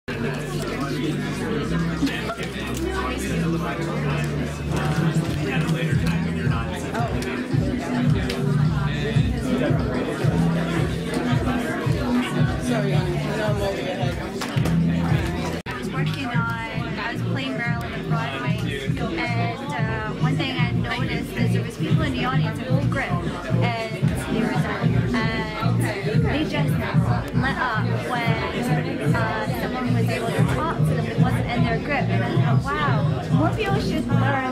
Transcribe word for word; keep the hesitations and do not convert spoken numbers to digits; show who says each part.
Speaker 1: Sorry, I'm over your head.
Speaker 2: I was working on, I was playing Marilyn at Broadway, and uh, one thing I noticed is there was people in the audience, a whole group, and they were and they just let up when uh, someone was able to talk to them that wasn't in their group, and I thought, wow, more people should learn